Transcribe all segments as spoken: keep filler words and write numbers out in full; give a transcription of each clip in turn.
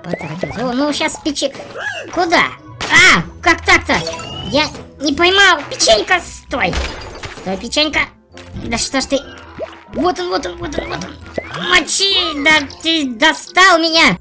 Поторопился. О, ну сейчас печи... Куда? А, как так-то? Я не поймал. Печенька, стой. Стой, печенька. Да что ж ты... Вот он, вот он, вот он, вот он. Мочи, да ты достал меня.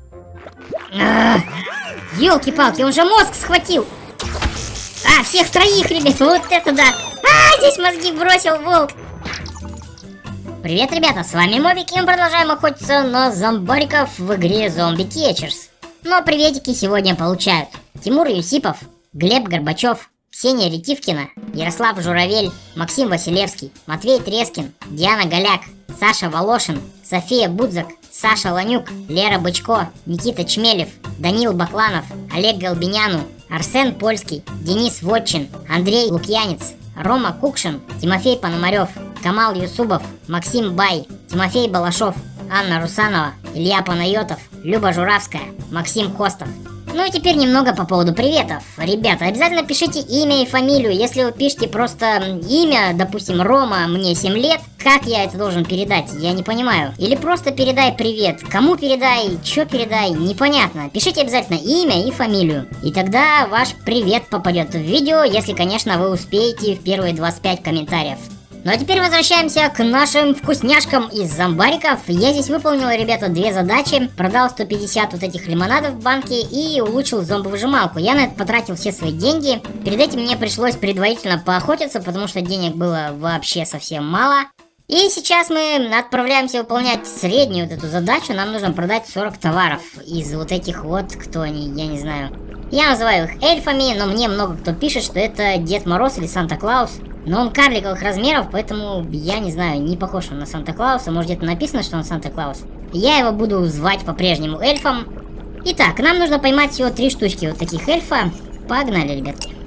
Ёлки-палки, он же мозг схватил. А, всех троих, ребят, вот это да. А, здесь мозги бросил волк. Привет, ребята, с вами Мобик, и мы продолжаем охотиться на зомбариков в игре Zombie Catchers. Но приветики сегодня получают Тимур Юсипов, Глеб Горбачев, Ксения Ретивкина, Ярослав Журавель, Максим Василевский, Матвей Трескин, Диана Голяк, Саша Волошин, София Будзак, Саша Ланюк, Лера Бычко, Никита Чмелев, Данил Бакланов, Олег Голбиняну, Арсен Польский, Денис Вотчин, Андрей Лукьянец, Рома Кукшин, Тимофей Пономарев, Камал Юсубов, Максим Бай, Тимофей Балашов, Анна Русанова, Илья Панайотов, Люба Журавская, Максим Хостов. Ну и теперь немного по поводу приветов. Ребята, обязательно пишите имя и фамилию. Если вы пишете просто имя, допустим, Рома, мне семь лет, как я это должен передать? Я не понимаю. Или просто передай привет. Кому передай, что передай, непонятно. Пишите обязательно имя и фамилию. И тогда ваш привет попадет в видео, если, конечно, вы успеете в первые двадцать пять комментариев. Ну а теперь возвращаемся к нашим вкусняшкам из зомбариков. Я здесь выполнила, ребята, две задачи. Продал сто пятьдесят вот этих лимонадов в банке и улучшил зомбовыжималку. Я на это потратил все свои деньги. Перед этим мне пришлось предварительно поохотиться, потому что денег было вообще совсем мало. И сейчас мы отправляемся выполнять среднюю вот эту задачу. Нам нужно продать сорок товаров из вот этих вот, кто они, я не знаю. Я называю их эльфами, но мне много кто пишет, что это Дед Мороз или Санта-Клаус. Но он карликовых размеров, поэтому я не знаю, не похож он на Санта-Клауса. Может, где-то написано, что он Санта-Клаус. Я его буду звать по-прежнему эльфом. Итак, нам нужно поймать всего три штучки вот таких эльфа. Погнали, ребятки.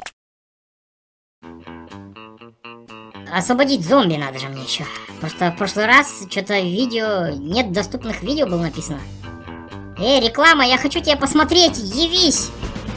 Освободить зомби надо же мне еще. Просто в прошлый раз что-то видео... Нет доступных видео было написано. Эй, реклама, я хочу тебя посмотреть, явись!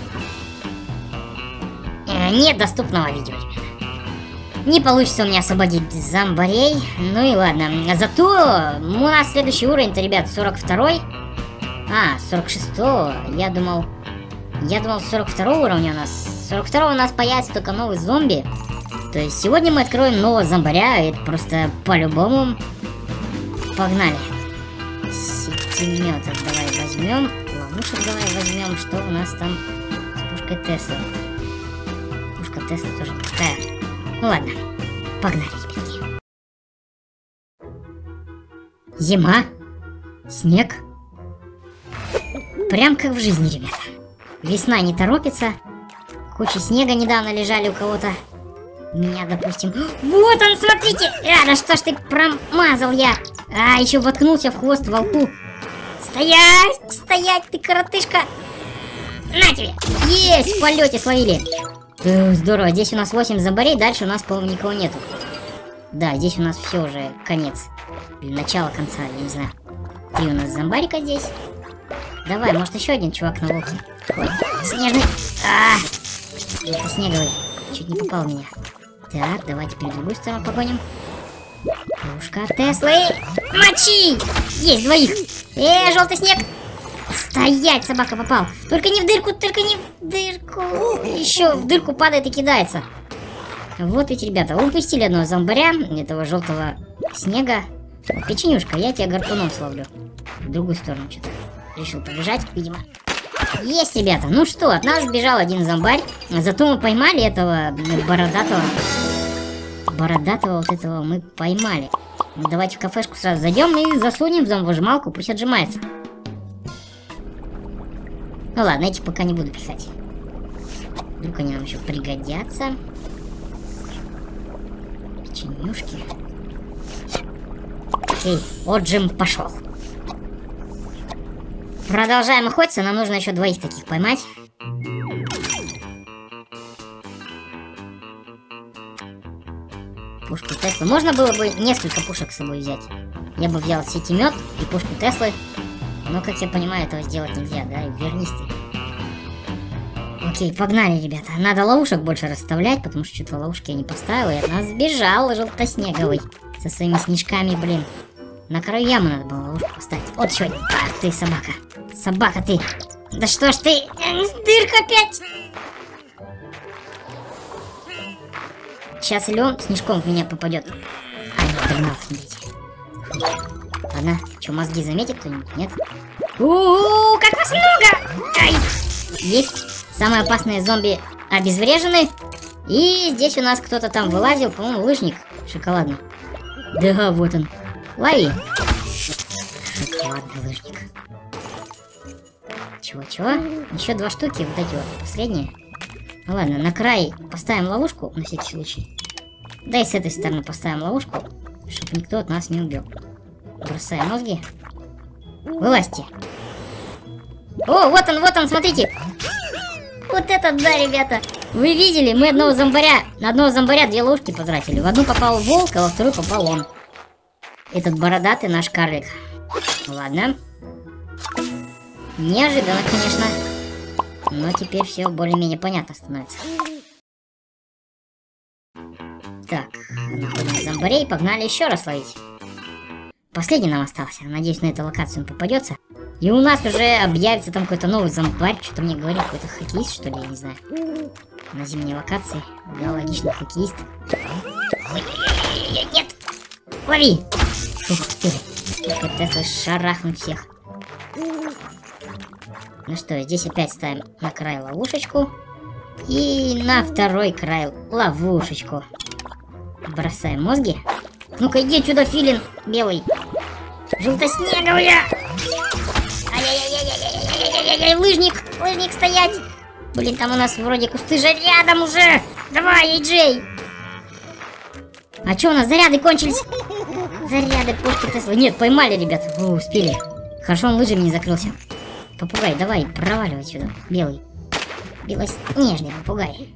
Э, нет доступного видео, ребята. Не получится у меня освободить зомбарей. Ну и ладно. Зато у нас следующий уровень-то, ребят, сорок второй. А, сорок шестой. Я думал... Я думал, сорок второго уровня у нас. сорок второго у нас появится только новый зомби. То есть сегодня мы откроем нового зомбаря. Это просто по-любому. Погнали. Сетеметов давай возьмем. Ловушек давай возьмем. Что у нас там с пушкой Тесла? Пушка Тесла тоже не такая. Ну ладно, погнали, ребятки. Зима, снег. Прям как в жизни, ребята. Весна не торопится. Куча снега недавно лежали у кого-то. Меня, допустим. Вот он, смотрите! А, да что ж ты промазал я? А, еще воткнулся в хвост волку. Стоять! Стоять, ты коротышка! На тебе! Есть! В полете словили! Э, здорово, здесь у нас восемь зомбарей, дальше у нас, по-моему, никого нету. Да, здесь у нас все уже конец. Начало конца, я не знаю. Три у нас зомбарика здесь. Давай, может еще один чувак на волке. Ой, снежный. А, это снеговый. Чуть не попал в меня. Так, давайте теперь в другую сторону погоним. Пушка Теслы. Мочи! Есть двоих. Э, желтый снег. Стоять, собака попал. Только не в дырку, только не в дырку. Еще в дырку падает и кидается. Вот ведь, ребята, упустили одного зомбаря, этого желтого снега. Печенюшка, я тебя гарпуном словлю. В другую сторону что-то. Решил побежать, видимо. Есть, ребята. Ну что, от нас сбежал один зомбарь. Зато мы поймали этого бородатого. Бородатого вот этого мы поймали. Ну, давайте в кафешку сразу зайдем и засунем в зомбовыжималку, пусть отжимается. Ну ладно, этих пока не буду писать. Вдруг они нам еще пригодятся. Печенюшки. Окей, отжим пошел. Продолжаем охотиться, нам нужно еще двоих таких поймать. Пушку Теслы. Можно было бы несколько пушек с собой взять. Я бы взял сетемет и пушку Теслы. Но, как я понимаю, этого сделать нельзя, да? Вернись ты. Окей, погнали, ребята. Надо ловушек больше расставлять, потому что что-то ловушки я не поставил. И от нас сбежал желтоснеговый. Со своими снежками, блин. На краю ямы надо было ловушку поставить. Вот еще один. Ах ты, собака. Собака ты. Да что ж ты... Дырка опять! Сейчас или он снежком в меня попадет. А, нет, догнал, смотрите. Ладно, что, мозги заметит кто-нибудь? Нет? У-у-у, как вас много! Ай! Есть. Самые опасные зомби обезврежены. И здесь у нас кто-то там вылазил, по-моему, лыжник шоколадный. Да, вот он. Лови. Шоколадный лыжник. Чего-чего? Еще два штуки, вот эти вот, последние. Ну ладно, на край поставим ловушку, на всякий случай. Да и с этой стороны поставим ловушку, чтобы никто от нас не убил. Бросаем мозги. Вылазьте. О, вот он, вот он, смотрите. Вот это да, ребята. Вы видели, мы одного зомбаря, на одного зомбаря две ловушки потратили. В одну попал волк, а во вторую попал он. Этот бородатый наш карлик. Ладно. Неожиданно, конечно. Но теперь все более-менее понятно становится. Так, находим зомбарей, погнали еще раз ловить. Последний нам остался. Надеюсь, на эту локацию он попадется. И у нас уже объявится там какой-то новый зомбарь. Что-то мне говорит, какой-то хоккеист, что ли, я не знаю. На зимней локации. Да, логично, хоккеист. Нет! Лови! Ух ты! Только шарахнуть всех. Ну что, здесь опять ставим на край ловушечку. И на второй край ловушечку. Бросаем мозги. Ну-ка, иди сюда, филин белый. Желтоснеговая! Ай-яй-яй-яй-яй-яй-яй-яй-яй-яй, лыжник! Лыжник стоять! Блин, там у нас вроде кусты же рядом уже! Давай, эй Джей! А что у нас, заряды кончились? Заряды, пушки Тесла. Нет, поймали, ребят. О, успели. Хорошо, он лыжами не закрылся. Попугай, давай, проваливай сюда. Белый. Белоснежный попугай.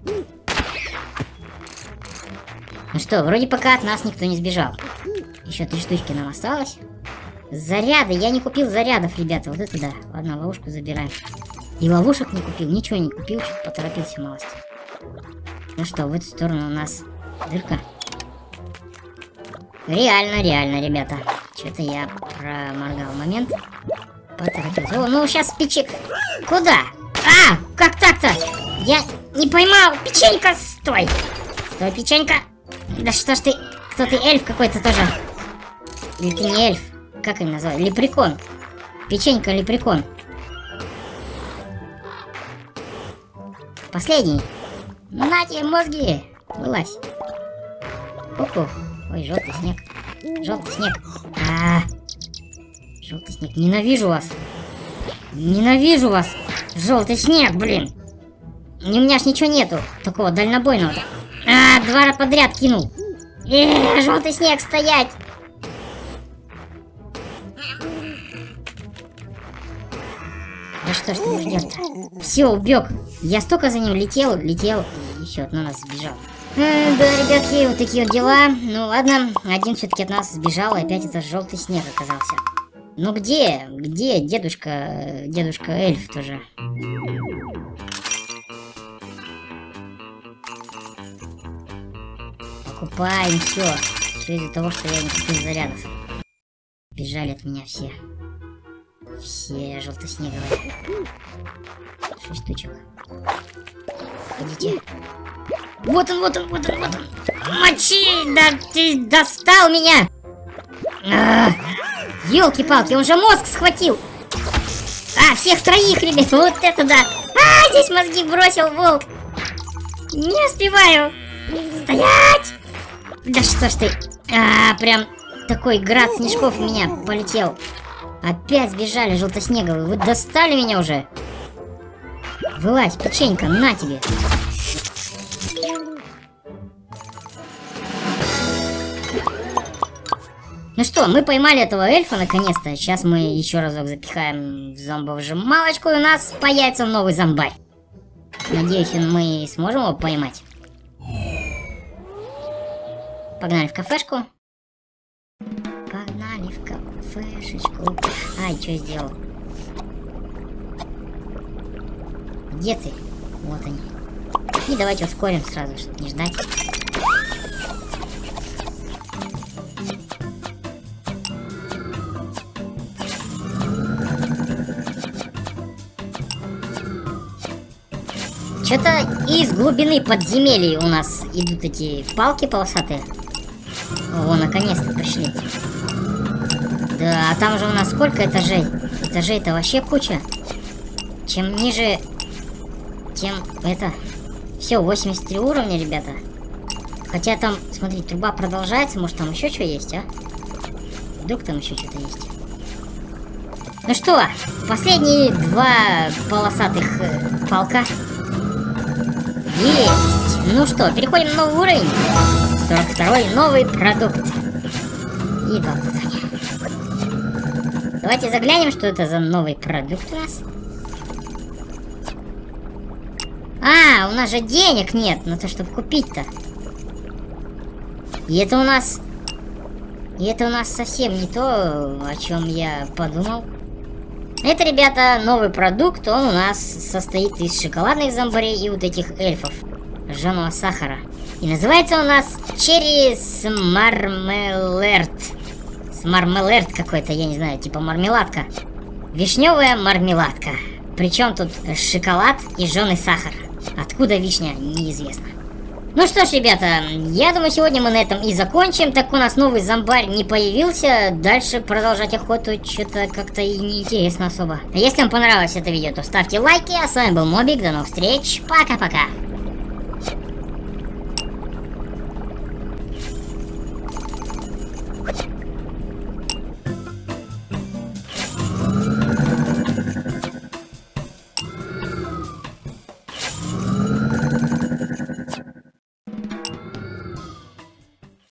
Ну что, вроде пока от нас никто не сбежал. Еще три штучки нам осталось. Заряды, я не купил зарядов, ребята. Вот это да. Ладно, ловушку забираем. И ловушек не купил, ничего не купил. Что-то поторопился малость. Ну что, в эту сторону у нас дырка. Реально, реально, ребята. Что-то я проморгал момент. Поторопился. О, ну сейчас печек. Куда? А, как так-то? Я не поймал. Печенька, стой. Стой, печенька. Да что ж ты... Кто ты, эльф какой-то тоже? Или ты не эльф? Как они называют? Лепрекон. Печенька, лепрекон. Последний. На тебе мозги. Вылазь. Ку-ку. Ой, желтый снег. Желтый снег. А, -а, -а. Желтый снег. Ненавижу вас. Ненавижу вас. Желтый снег, блин. У меня ж ничего нету. Такого дальнобойного. А, два раза подряд кинул. Э, желтый снег, стоять. Да что ж ты будешь делать-то? Все, убег. Я столько за ним летел, летел, и все, от нас сбежал. Э, да, ребятки, вот такие вот дела. Ну ладно, один все-таки от нас сбежал, и опять это желтый снег оказался. Ну где? Где дедушка, дедушка эльф тоже? Покупаем все. Все из-за того, что я не купил зарядов. Бежали от меня все. Все желтоснеговые. Шесть штучек. Ходите. Вот он, вот он, вот он, вот он. Мочи! Да ты достал меня! Ёлки-палки, он же мозг схватил! А, всех троих, ребят, вот это да! А, здесь мозги бросил волк! Не успеваю! Стоять! Да что ж ты! А, прям такой град снежков у меня полетел. Опять сбежали желтоснеговые. Вы достали меня уже? Вылазь, печенька, на тебе! Ну что, мы поймали этого эльфа наконец-то. Сейчас мы еще разок запихаем в зомбовжималочку, и у нас появится новый зомбарь. Надеюсь, мы сможем его поймать. Погнали в кафешку. Погнали в кафешечку. Ай, что сделал? Где ты? Вот они. И давайте ускорим сразу, чтобы не ждать. Что-то из глубины подземелий у нас идут эти палки полосатые. О, наконец-то пришли. Да, а там же у нас сколько этажей? Этажей-то вообще куча. Чем ниже, тем это... Все, восемьдесят три уровня, ребята. Хотя там, смотри, труба продолжается. Может, там еще что есть, а? Вдруг там еще что-то есть. Ну что, последние два полосатых э, палка. Есть. Ну что, переходим на новый уровень. сорок второй новый продукт. И два задания. Давайте заглянем, что это за новый продукт у нас. А, у нас же денег нет на то, чтобы купить-то. И это у нас... И это у нас совсем не то, о чем я подумал. Это, ребята, новый продукт. Он у нас состоит из шоколадных зомбарей и вот этих эльфов. Жженого сахара. И называется у нас Черри Смармелерт. Смармелерт какой-то, я не знаю, типа мармеладка. Вишневая мармеладка. Причем тут шоколад и жженый сахар. Откуда вишня, неизвестно. Ну что ж, ребята, я думаю, сегодня мы на этом и закончим. Так у нас новый зомбарь не появился. Дальше продолжать охоту что-то как-то и неинтересно особо. Если вам понравилось это видео, то ставьте лайки. А с вами был Мобик. До новых встреч. Пока-пока.